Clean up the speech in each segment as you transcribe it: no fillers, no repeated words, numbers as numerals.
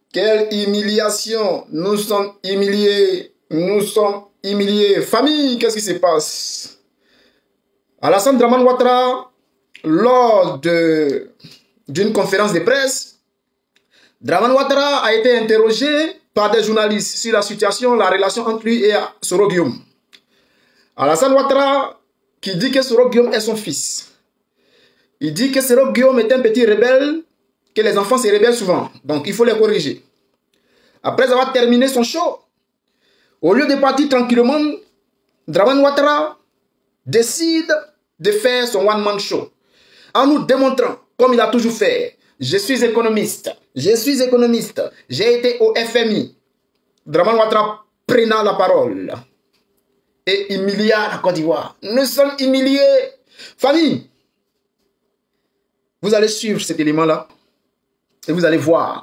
Quelle humiliation! Nous sommes humiliés. Nous sommes humiliés. Famille, qu'est-ce qui se passe? Alassane Dramane Ouattara, lors d'une conférence de presse, Dramane Ouattara a été interrogé par des journalistes sur la situation, la relation entre lui et Soro Guillaume. Alassane Ouattara qui dit que Soro Guillaume est son fils. Il dit que Soro Guillaume est un petit rebelle, que les enfants se rebellent souvent. Donc il faut les corriger. Après avoir terminé son show, au lieu de partir tranquillement, Dramane Ouattara décide de faire son one-man show en nous démontrant, comme il a toujours fait, je suis économiste, j'ai été au FMI. Dramane Ouattara prenant la parole et humilia la Côte d'Ivoire. Nous sommes humiliés. Famille, vous allez suivre cet élément-là et vous allez voir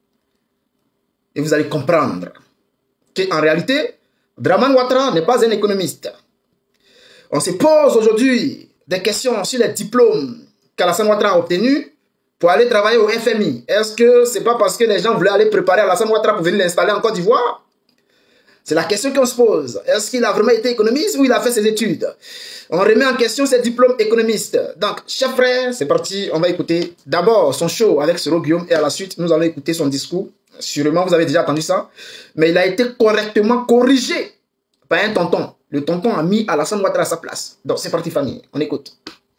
et vous allez comprendre qu'en réalité, Dramane Ouattara n'est pas un économiste. On se pose aujourd'hui des questions sur les diplômes qu'Alassane Ouattara a obtenus pour aller travailler au FMI. Est-ce que c'est pas parce que les gens voulaient aller préparer Alassane Ouattara pour venir l'installer en Côte d'Ivoire? C'est la question qu'on se pose. Est-ce qu'il a vraiment été économiste ou il a fait ses études? On remet en question ses diplômes économistes. Donc, chers frères, c'est parti. On va écouter d'abord son show avec Soro Guillaume et à la suite, nous allons écouter son discours. Sûrement, vous avez déjà entendu ça. Mais il a été correctement corrigé par un tonton. Le tonton a mis Alassane Ouattara à sa place. Donc, c'est parti, famille. On écoute.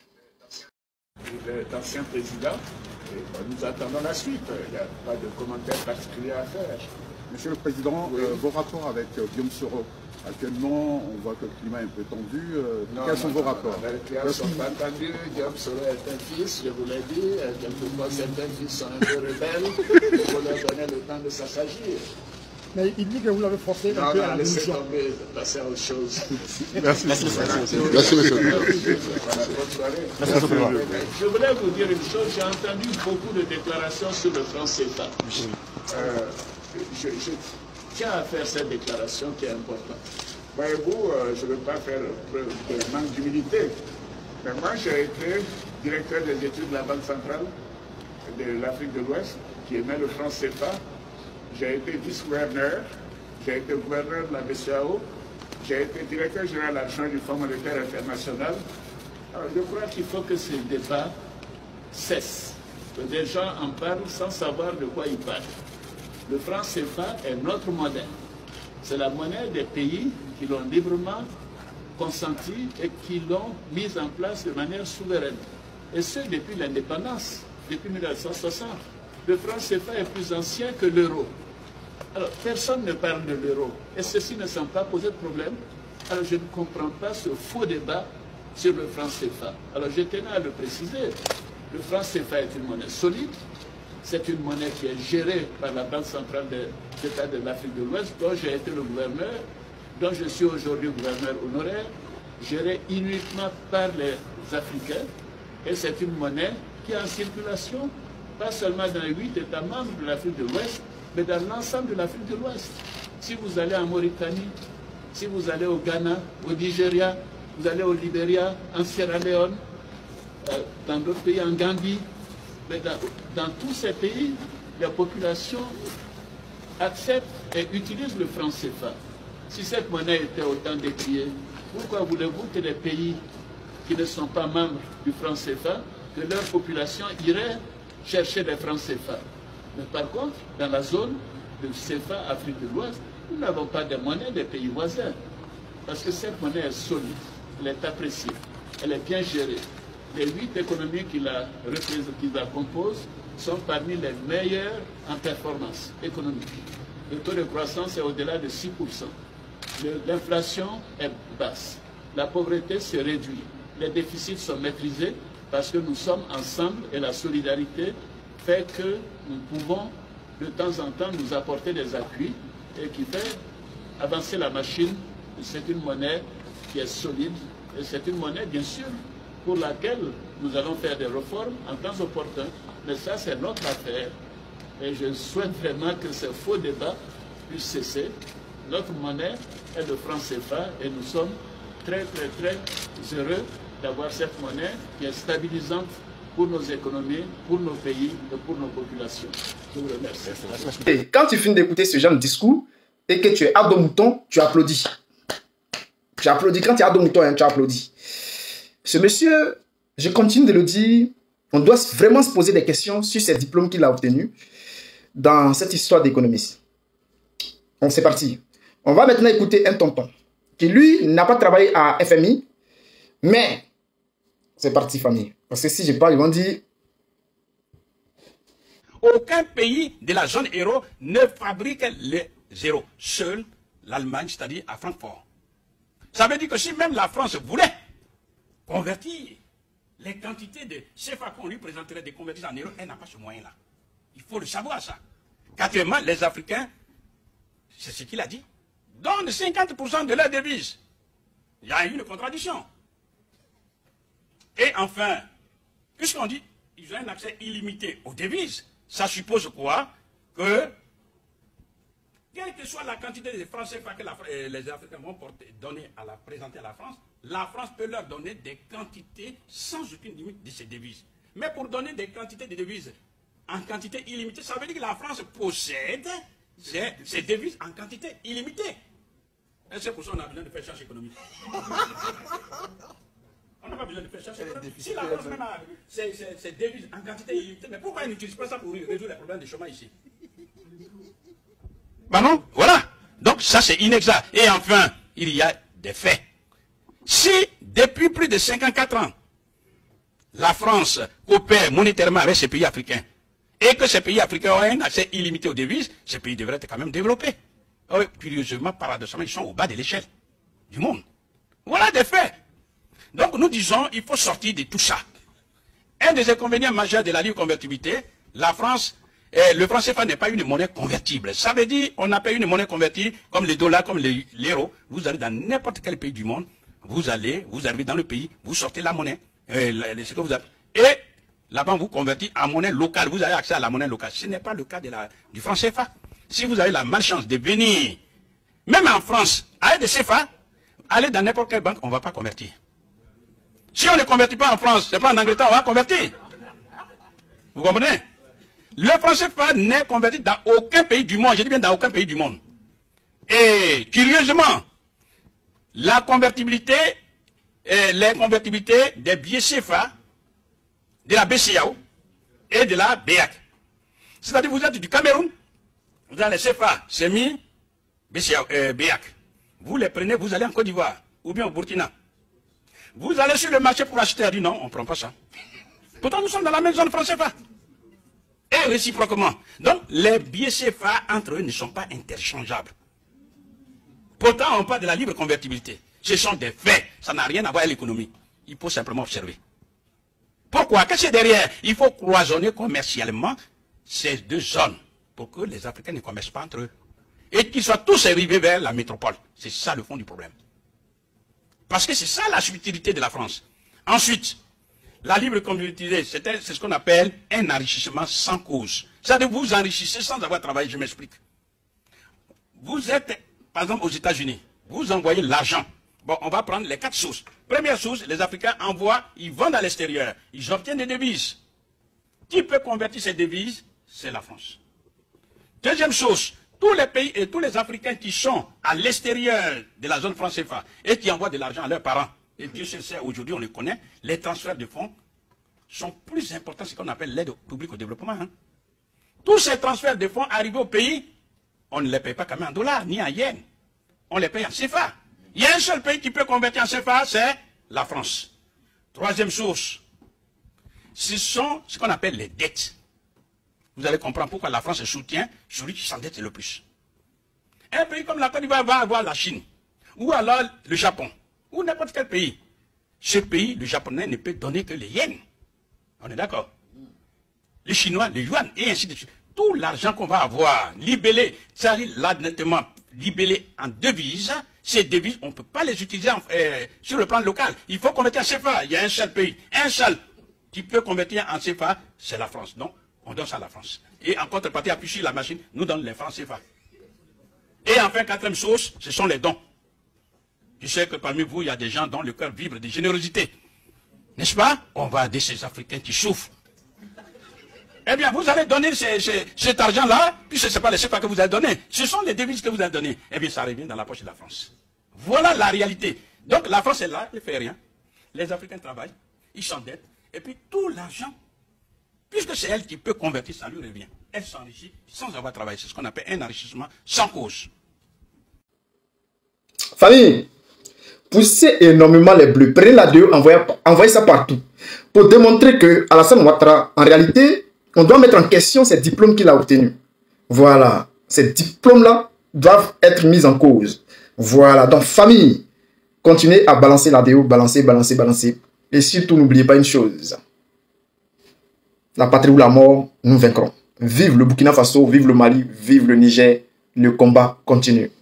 L'ancien président, nous attendons la suite. Il n'y a pas de commentaire particulier à faire. Monsieur le Président, oui. Vos rapports avec Guillaume Soro, actuellement, on voit que le climat est un peu tendu. Quels sont vos rapports? Les clients ne sont pas tendus. Guillaume Soro est un fils, je vous l'ai dit. Quelquefois, certains fils sont un peu rebelles. Il faut leur donner le temps de s'assagir. Mais il dit que vous l'avez forcé un peu à la laissez tomber, passer à autre chose. Merci. Merci, monsieur. Je voulais vous dire une chose. J'ai entendu beaucoup de déclarations sur le franc CFA. Je tiens à faire cette déclaration qui est importante. Voyez-vous, je ne veux pas faire preuve de manque d'humilité, mais moi j'ai été directeur des études de la Banque centrale de l'Afrique de l'Ouest, qui émet le franc CFA. J'ai été vice-gouverneur, j'ai été gouverneur de la BCEAO, j'ai été directeur général adjoint du Fonds monétaire international. Alors je crois qu'il faut que ces débats cessent, que des gens en parlent sans savoir de quoi ils parlent. Le franc CFA est notre monnaie. C'est la monnaie des pays qui l'ont librement consenti et qui l'ont mise en place de manière souveraine. Et ce, depuis l'indépendance, depuis 1960. Le franc CFA est plus ancien que l'euro. Alors, personne ne parle de l'euro. Et ceci ne semble pas poser de problème. Alors, je ne comprends pas ce faux débat sur le franc CFA. Alors, je tenais à le préciser. Le franc CFA est une monnaie solide. C'est une monnaie qui est gérée par la Banque centrale des États de l'Afrique de l'Ouest, dont j'ai été le gouverneur, dont je suis aujourd'hui gouverneur honoraire, gérée uniquement par les Africains. Et c'est une monnaie qui est en circulation, pas seulement dans les 8 États membres de l'Afrique de l'Ouest, mais dans l'ensemble de l'Afrique de l'Ouest. Si vous allez en Mauritanie, si vous allez au Ghana, au Nigeria, vous allez au Libéria, en Sierra Leone, dans d'autres pays, en Gambie, mais dans tous ces pays, la population accepte et utilise le franc CFA. Si cette monnaie était autant décriée, pourquoi voulez-vous que les pays qui ne sont pas membres du franc CFA, que leur population irait chercher des francs CFA? Mais par contre, dans la zone de CFA Afrique de l'Ouest, nous n'avons pas de monnaie des pays voisins. Parce que cette monnaie est solide, elle est appréciée, elle est bien gérée. Les 8 économies qui la composent sont parmi les meilleures en performance économique. Le taux de croissance est au-delà de 6%. L'inflation est basse. La pauvreté se réduit. Les déficits sont maîtrisés parce que nous sommes ensemble et la solidarité fait que nous pouvons de temps en temps nous apporter des appuis et qui fait avancer la machine. C'est une monnaie qui est solide et c'est une monnaie bien sûr pour laquelle nous allons faire des réformes en temps opportun. Mais ça, c'est notre affaire. Et je souhaite vraiment que ce faux débat puisse cesser. Notre monnaie est le franc CFA et nous sommes très heureux d'avoir cette monnaie qui est stabilisante pour nos économies, pour nos pays et pour nos populations. Je vous remercie. Et quand tu finis d'écouter ce genre de discours et que tu es à dos mouton, tu applaudis. Tu applaudis. Quand tu es à dos mouton, hein, tu applaudis. Ce monsieur, je continue de le dire, on doit vraiment se poser des questions sur ces diplômes qu'il a obtenus dans cette histoire d'économiste. On c'est parti. On va maintenant écouter un tonton qui, lui, n'a pas travaillé à FMI, mais c'est parti, famille. Parce que si je parle, ils vont dire... Aucun pays de la zone euro ne fabrique le zéro. Seul l'Allemagne, c'est-à-dire à Francfort. Ça veut dire que si même la France voulait convertir les quantités de CFA qu'on lui présenterait de convertir en euros, elle n'a pas ce moyen-là. Il faut le savoir, ça. Qu'actuellement, les Africains, c'est ce qu'il a dit, donnent 50% de leurs devises. Il y a une contradiction. Et enfin, puisqu'on dit qu'ils ont un accès illimité aux devises, ça suppose quoi? Que, quelle que soit la quantité de francs CFA que les Africains vont présenter à la France peut leur donner des quantités sans aucune limite de ces devises. Mais pour donner des quantités de devises en quantité illimitée, ça veut dire que la France possède ces devises en quantité illimitée. Et c'est pour ça qu'on a besoin de faire charge économique. On n'a pas besoin de faire charge économique. Si la France même a ces devises en quantité illimitée, mais pourquoi ils n'utilisent pas ça pour résoudre les problèmes du chômage ici? Ben non, voilà. Donc ça c'est inexact. Et enfin, il y a des faits. Si depuis plus de 54 ans, la France coopère monétairement avec ces pays africains, et que ces pays africains ont un accès illimité aux devises, ces pays devraient être quand même développés. Oh, curieusement, paradoxalement, ils sont au bas de l'échelle du monde. Voilà des faits. Donc nous disons, il faut sortir de tout ça. Un des inconvénients majeurs de la libre convertibilité, la France, le franc CFA n'est pas une monnaie convertible. Ça veut dire, on n'a pas une monnaie convertible comme les dollars, comme l'euro. Vous allez dans n'importe quel pays du monde, vous arrivez dans le pays, vous sortez la monnaie, et là-bas vous convertissez en monnaie locale, vous avez accès à la monnaie locale. Ce n'est pas le cas du franc CFA. Si vous avez la malchance de venir, même en France, avec des CFA, allez dans n'importe quelle banque, on ne va pas convertir. Si on ne convertit pas en France, c'est pas en Angleterre, on va convertir. Vous comprenez? Le franc CFA n'est converti dans aucun pays du monde, je dis bien dans aucun pays du monde. Et curieusement, la convertibilité, les convertibilités des billets CFA, de la BCAO et de la BEAC. C'est-à-dire vous êtes du Cameroun, vous avez les CFA, SEMI, BEAC. Vous les prenez, vous allez en Côte d'Ivoire, ou bien au Burkina. Vous allez sur le marché pour acheter, elle dit non, on ne prend pas ça. Pourtant nous sommes dans la même zone franc CFA. Et réciproquement. Donc les billets CFA entre eux ne sont pas interchangeables. Pourtant on parle de la libre convertibilité. Ce sont des faits, ça n'a rien à voir avec l'économie. Il faut simplement observer. Pourquoi? Qu'est-ce qu'il y a derrière? Il faut cloisonner commercialement ces deux zones pour que les Africains ne commercent pas entre eux. Et qu'ils soient tous arrivés vers la métropole. C'est ça le fond du problème. Parce que c'est ça la subtilité de la France. Ensuite, la libre convertibilité, c'est ce qu'on appelle un enrichissement sans cause. C'est-à-dire vous enrichissez sans avoir travaillé, je m'explique. Vous êtes, par exemple, aux États-Unis, vous envoyez l'argent. Bon, on va prendre les 4 sources. Première source, les Africains envoient, ils vendent à l'extérieur. Ils obtiennent des devises. Qui peut convertir ces devises? C'est la France. Deuxième source, tous les pays et tous les Africains qui sont à l'extérieur de la zone franc CFA et qui envoient de l'argent à leurs parents, et Dieu sait, aujourd'hui on les connaît, les transferts de fonds sont plus importants que ce qu'on appelle l'aide publique au développement. Hein. Tous ces transferts de fonds arrivés au pays, on ne les paye pas quand même en dollars, ni en yens. On les paye en CFA. Il y a un seul pays qui peut convertir en CFA, c'est la France. Troisième source, ce sont ce qu'on appelle les dettes. Vous allez comprendre pourquoi la France soutient celui qui s'endette le plus. Un pays comme la Côte d'Ivoire va avoir la Chine, ou alors le Japon, ou n'importe quel pays. Ce pays, le Japonais, ne peut donner que les yens. On est d'accord? Les Chinois, les yuan, et ainsi de suite. Tout l'argent qu'on va avoir libellé, c'est-à-dire là, nettement libellé en devises, ces devises, on ne peut pas les utiliser sur le plan local. Il faut convertir en CFA. Il y a un seul pays, un seul qui peut convertir en CFA, c'est la France. Donc, on donne ça à la France. Et en contrepartie, appuie sur la machine, nous donne les francs CFA. Et enfin, quatrième source, ce sont les dons. Je sais que parmi vous, il y a des gens dont le cœur vibre de générosité. N'est-ce pas? On va aider ces Africains qui souffrent. Eh bien, vous allez donner cet argent-là, puisque ce n'est pas les CFA que vous allez donner. Ce sont les devises que vous allez donner. Eh bien, ça revient dans la poche de la France. Voilà la réalité. Donc, la France est là, elle ne fait rien. Les Africains travaillent, ils s'endettent. Et puis, tout l'argent, puisque c'est elle qui peut convertir, ça lui revient. Elle s'enrichit sans avoir travaillé. C'est ce qu'on appelle un enrichissement sans cause. Famille, poussez énormément les bleus. Prenez la DE, envoyez ça partout. Pour démontrer que Alassane Ouattara, en réalité, on doit mettre en question ces diplômes qu'il a obtenus. Voilà. Ces diplômes-là doivent être mis en cause. Voilà. Donc, famille, continuez à balancer la DE, balancer. Et surtout, n'oubliez pas une chose. La patrie ou la mort, nous vaincrons. Vive le Burkina Faso, vive le Mali, vive le Niger. Le combat continue.